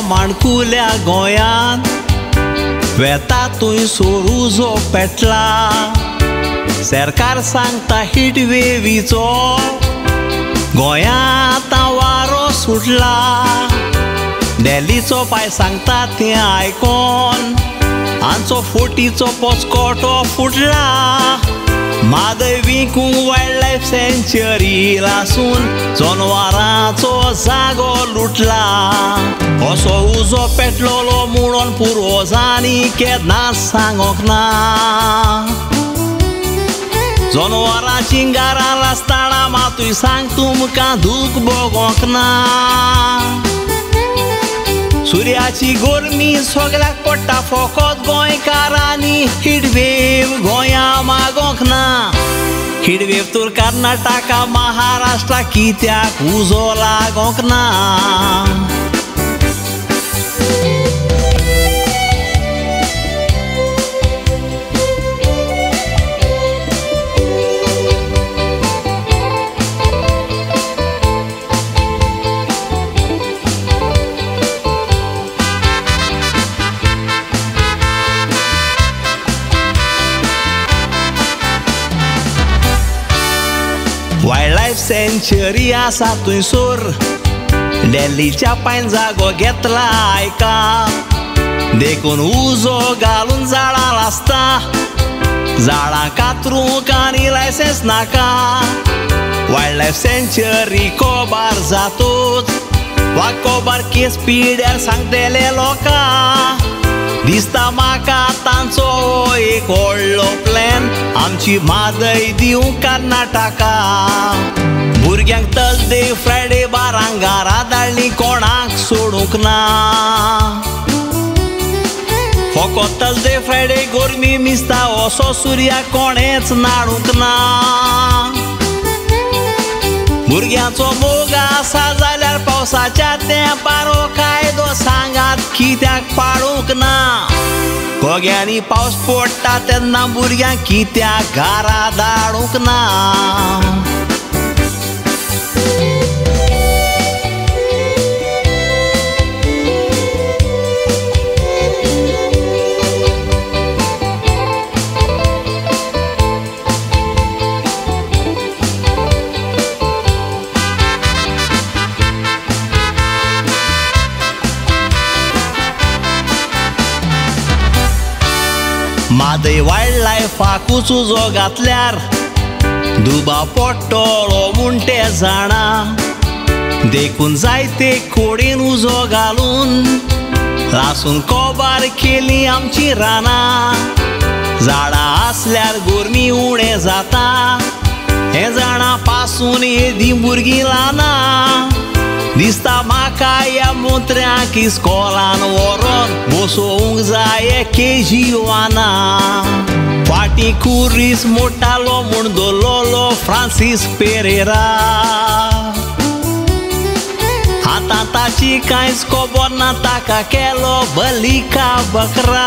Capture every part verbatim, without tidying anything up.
माणकुल्या गोंयांत वेतातूय सोरूजो पेटला सरकार सांगता हीट वेव्हीचो गोंयांत वारो सुटला दिल्लीचो पाय सांगता तें आयकोन हांचो फोटीचो पोचकोटो फुटला म्हादय विकूंक वायल्ड लायफ सँच्युरी लासून जनवारांचो जागो लुटला असो उजो पेटलोलो म्हणून पुर्वजांनी केन्नाच सांगोंक ना जनवारांची गारां लासतना मातूय सांग तुमकां दूख भोगोंक ना सुर्याची गोरमी सगळ्याक पडटा फकत गोंयकारांनी हीटवेव गोंया मागोंक ना हीटवेव तर कर्नाटका महाराष्ट्रा कित्याक उजो लागोंक ना वायल्ड लायफ सँच्युरी आसा थंयसर दिल्लीच्या पायन जागो घेतला आयका देखून उजो घालून झाडां लासता झाडां कातरूंक आनी लायसन्स नाका वायल्ड लायफ सँच्युरी कोबार जातूच वा कोबार केस पिड्यार सांगतले लोकां दिसता म्हाका तांचो एक व्हडलो प्लॅन आमची म्हादय दिवंक कर्नाटका भुरग्यांक थर्सडे फ्रायडे बारांक घरा धाडली कोणाक सोडूंक ना फकत थर्सडे फ्रायडे गोरमी मिसता असो सुर्याक कोणेच नाडूंक ना भुरग्यांचो मोग आसा जाल्यार पावसाच्या तेंपार कायदो सांगात कित्याक पाडूंक ना गोग्यांनी पावस पडटा तेन्ना भुरग्यांक कित्याक घरा धाडूंक ना म्हादय वायल्ड लायफाकूच उजो घातल्यार दुबाव पडटलो म्हूण ते जाणा देखून जायते खोडीन उजो घालून लासून कोबार केली आमची रानां झाडां आसल्यार गोरमी उणें जाता हे जाणां पासून येदी भुरगीं ल्हाना दिसता म्हाका ह्या मोत्र्यांक इस्कॉलान व्हरोन बसोवंक जाय केजीवाना फाटीं कुरीस मोडटालो म्हूण दवरलोलो फ्रांसीस पेरेरा आतां ताची कांयच खबर ना ताका केलो बलिका बकरा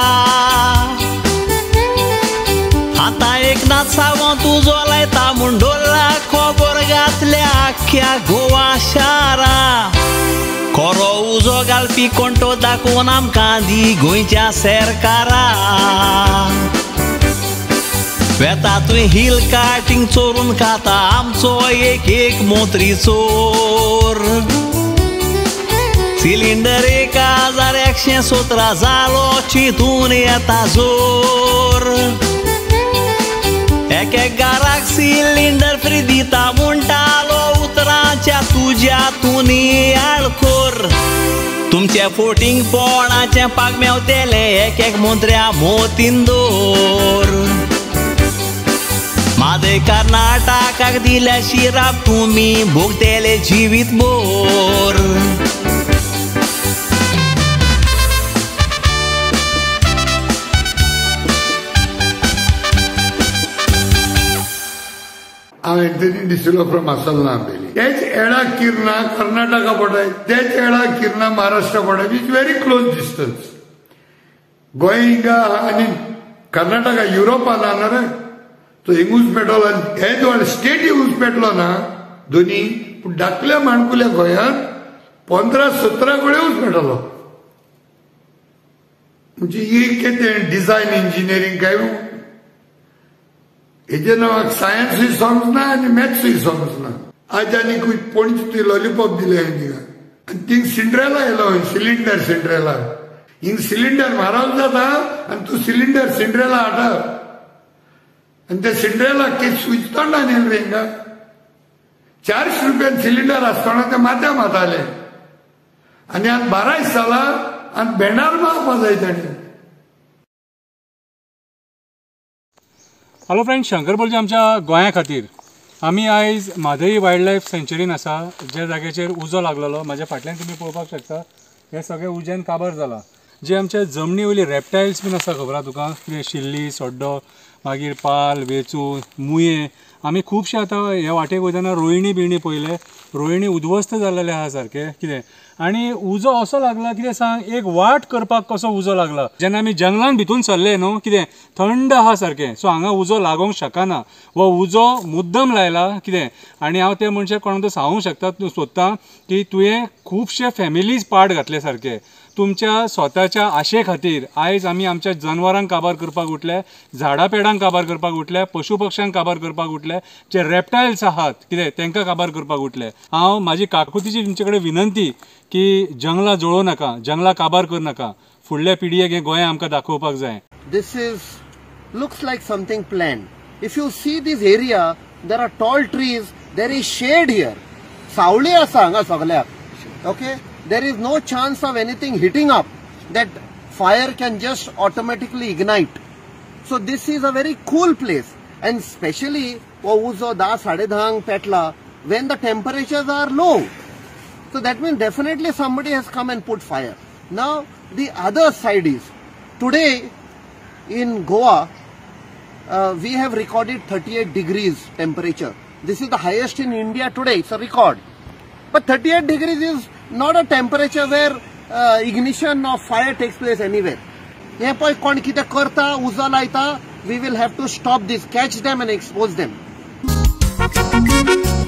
आतां एकनाथ सावंत उजो लायता म्हूण ढोला खबर घातल्या आख्या गोवा शारा खरो उजो घालपी कोणटो दाखोवन आमकां दी गोंयच्या सरकारा वेता तुवें हिल कार्टिंग चोरून खाता आमचो एक एक मोत्री चोर सिलिंडर एक हजार एकशे सतरा जालो चिंतून येता जोर एक एक घराक सिलिंडर फ्री दिता म्हणटालो उतरांच्या तुज्या तुनी आळखोर तुमचे फोटींग पोणाचे पाग मेवतेले एक एक मंत्र्या मोतीन दोर म्हादय कर्नाटकाक दिल्या शिराप तुमी भोगतेले जिवीत बोर हांव एंथनी डिसिलो फ्रॉम असलनाबेली तेच एडा किर्ना कर्नाटका पडाय तेच एडा किर्ना महाराष्ट्रा पडाय is very close distance Goa हिंगा आनी कर्नाटका युरोपान आहा रे तो हिंगूच पेटलो हे दोन स्टेट हिंगूच पेटलो ना दोन्ही पूण धाकल्या माणकुल्या गोंयांत पंदरा सतरा कडेनूच पेटलो म्हणजे एक कितें डिझायन इंजिनियरींग काय हेजे नावाक सायन्सूय समजना आनी मॅथ्सूय समजना. आज आनी पणजे तुवें लॉलीपॉप दिले तिका आनी थिंग सिंड्रेला येयलो सिलिंडर सिंड्रेला हिंग सिलिंडर म्हारग जाता आनी तूं सिलिंडर सिंड्रेला हाडा आनी त्या सिंड्रेलाक ते स्विच तोंडान येयले रे हिंगा. चारशे रुपयान सिलिंडर आसतना ते माथ्या माताले आनी आतां बारायस जाला आनी भेंडार मावपा जाय ताणें. हॅलो फ्रेंड्स, शंकर बोलचे आमच्या गोंया खातीर आमी आयज म्हादई वायल्ड लायफ सेंच्युरीन आसा, ज्या जाग्याचेर उजो लागलेलो. म्हाज्या फाटल्यान तुमी पळोवपाक शकता हे सगळें उज्यान काबार जाला. जे आमचे जमनी वयली रॅप्टायल्स बीन आसा खबर आहा तुका, कितें शिल्ली, सड्डो, मागीर पाल, वेचू, मुये. आमी खुबशे आतां हे वाटेक वयतना रोहिणी बिणी पळयले. रोहिणी उद्वस्त जाल्लेले आहा सारके कितें. आनी उजो असो लागला कितें सांग, एक वाट करपाक कसो उजो लागला. जेन्ना आमी जंगलान भितून सरले न्हू, कितें थंड आहा सारकें, सो हांगा उजो लागोंक शकना. वो उजो मुद्दम लायला कितें. आनी हांव त्या मनशाक कोणाक सांगूंक शकता सोदता की तुवें खुबशे फॅमिलीज पाड घातले सारके. तुमच्या स्वताच्या आशे खातीर आयज आमी आमच्या जनावरांक काबार करपाक उठले, झाडां पेडांक काबार करपाक उठले, पशु पक्ष्यांक काबार करपाक उठले, जे रॅप्टायल्स आहात कितें तांकां काबार करपाक उठले. हांव म्हाजी काकुतीची तुमचे कडेन विनंती की जंगलां जळोव नाका, जंगलां काबार कर नाका. फुडल्या पिडयेक हें गोंय आमकां दाखोवपाक जाय. This is looks like something planned. If you see this area, there are tall trees, there is shade here. सावळी आसा हांगा सगळ्याक. Okay? There is no chance of anything hitting up that fire can just automatically ignite. So this is a very cool place, and especially uzo da sade dang petla when the temperatures are low. So that means definitely somebody has come and put fire. Now the other side is today in Goa uh, we have recorded thirty-eight degrees temperature. This is the highest in India today. It's a record. But thirty-eight degrees is not a temperature where uh, ignition of fire takes place anywhere. हे पळय कोण कितें करता, उजो लायता, we will have to stop this, catch them and expose them.